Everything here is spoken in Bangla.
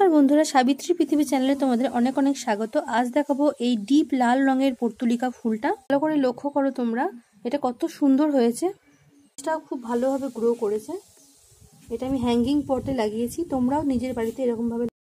নমস্কার বন্ধুরা, সাবিত্রী পৃথিবী চ্যানেলে তোমাদের অনেক অনেক স্বাগত। আজ দেখাবো এই ডিপ লাল রঙের পর্তুলিকা ফুলটা। ভালো করে লক্ষ্য করো তোমরা, এটা কত সুন্দর হয়েছে। এটাও খুব ভালোভাবে গ্রো করেছে। এটা আমি হ্যাঙ্গিং পটে লাগিয়েছি, তোমরাও নিজের বাড়িতে এরকম ভাবে